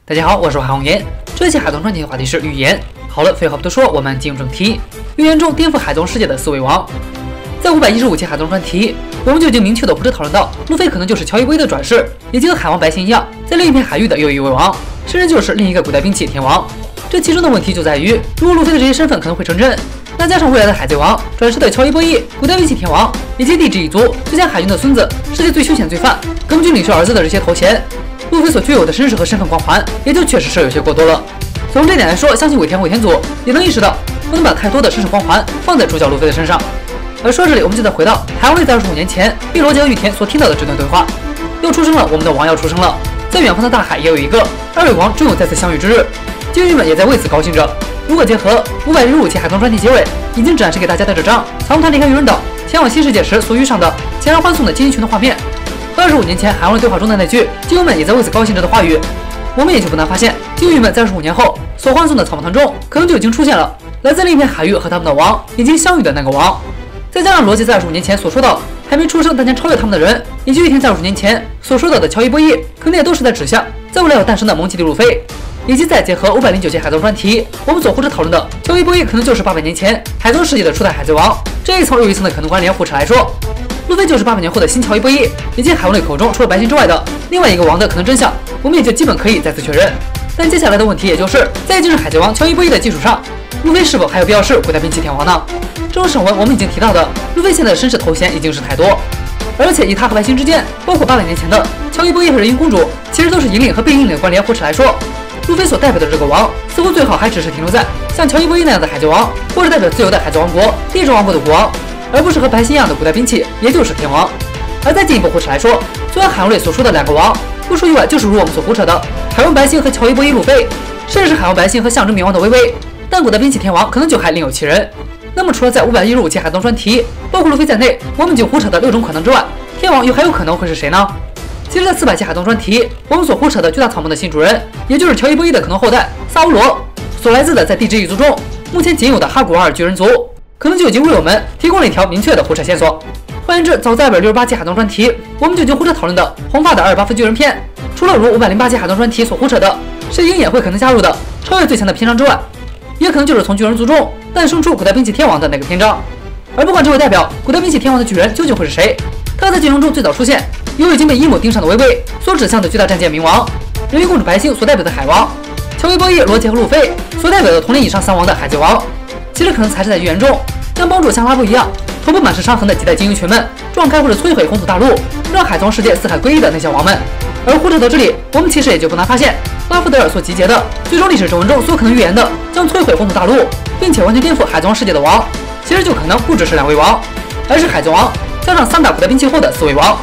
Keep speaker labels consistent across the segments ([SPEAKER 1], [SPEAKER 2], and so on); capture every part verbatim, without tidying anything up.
[SPEAKER 1] 大家好，我是海红颜。这期海盗专题的话题是预言。好了，废话不多说，我们进入正题。预言中颠覆海贼王世界的四位王，在五百一十五期海盗专题，我们就已经明确的不是讨论到，路飞可能就是乔伊波伊的转世，以及和海王白星一样，在另一片海域的又一位王，甚至就是另一个古代兵器天王。这其中的问题就在于，如果路飞的这些身份可能会成真，那加上未来的海贼王转世的乔伊波伊、古代兵器天王以及地质一族之前海军的孙子、世界最凶险罪犯、革命军领袖儿子的这些头衔，路飞所具有的身世和身份光环，也就确实是有些过多了。从这点来说，相信尾田尾田组也能意识到，不能把太多的身世光环放在主角路飞的身上。而说这里，我们就再回到海王类在二十五年前被罗杰和玉田所听到的这段对话：又出生了，我们的王要出生了，在远方的大海也有一个，二位王终有再次相遇之日。鲸鱼们也在为此高兴着。如果结合五百一十五期海盗专题结尾已经展示给大家的这张草木团离开鱼人岛前往新世界时所遇上的前来欢送的鲸鱼群的画面，和二十五年前海王类对话中的那句鲸鱼们也在为此高兴着的话语，我们也就不难发现，鲸鱼们在二十五年后所欢送的草木团中，可能就已经出现了来自另一片海域和他们的王已经相遇的那个王。再加上罗辑在二十五年前所说到还没出生但将超越他们的人，以及玉田在二十五年前所说到的乔伊波伊，可能也都是在指向在未来要诞生的蒙奇迪路飞。以及再结合五百零九期海盗专题，我们所呼之讨论的乔伊波伊可能就是八百年前海贼世界的初代海贼王，这一层又一层的可能关联互扯来说，路飞就是八百年后的新乔伊波伊，以及海王类口中除了白星之外的另外一个王的可能真相，我们也就基本可以再次确认。但接下来的问题也就是，在今日海贼王乔伊波伊的基础上，路飞是否还有必要是古代兵器天王呢？正如上文我们已经提到的，路飞现在的身世头衔已经是太多，而且以他和白星之间，包括八百年前的乔伊波伊和人鱼公主，其实都是引领和被引领的关联互扯来说，路飞所代表的这个王，似乎最好还只是停留在像乔伊波伊那样的海贼王，或者代表自由的海贼王国、地质王国的国王，而不是和白星一样的古代兵器，也就是天王。而再进一步互扯来说，虽然海王类所说的两个王，不出意外就是如我们所胡扯的海王白星和乔伊波伊路飞，甚至是海王白星和象征冥王的微微，但古代兵器天王可能就还另有其人。那么除了在五百一十五期海盗专题，包括路飞在内，我们已经胡扯的六种可能之外，天王又还有可能会是谁呢？其实，在四百期海盗专题，我们所胡扯的巨大草梦的新主人，也就是乔伊波伊的可能后代萨乌罗，所来自的在地质一族中目前仅有的哈古尔巨人族，可能就已经为我们提供了一条明确的胡扯线索。换言之，早在二百六十八期海盗专题，我们就已经胡扯讨论的红发的阿尔巴夫巨人篇，除了如五百零八期海盗专题所胡扯的是鹰眼会可能加入的超越最强的篇章之外，也可能就是从巨人族中诞生出古代兵器天王的那个篇章。而不管这位代表古代兵器天王的巨人究竟会是谁，他在剧情中最早出现，由已经被阴谋盯上的微微所指向的巨大战舰冥王，人鱼公主白星所代表的海王，乔伊波伊、罗杰和路飞所代表的同龄以上三王的海贼王，其实可能才是在预言中将帮助像拉布一样头部满是伤痕的几代鲸鱼群们撞开或者摧毁红土大陆，让海贼王世界四海归一的那些王们。而胡扯到这里，我们其实也就不难发现，拉夫德尔所集结的最终历史正文中所可能预言的将摧毁红土大陆并且完全颠覆海贼王世界的王，其实就可能不只是两位王，而是海贼王加上三大古代兵器后的四位王。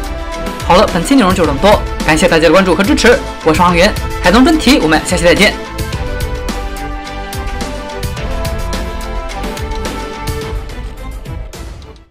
[SPEAKER 1] 好了，本期内容就这么多，感谢大家的关注和支持，我是航源，海盗专题，我们下期再见。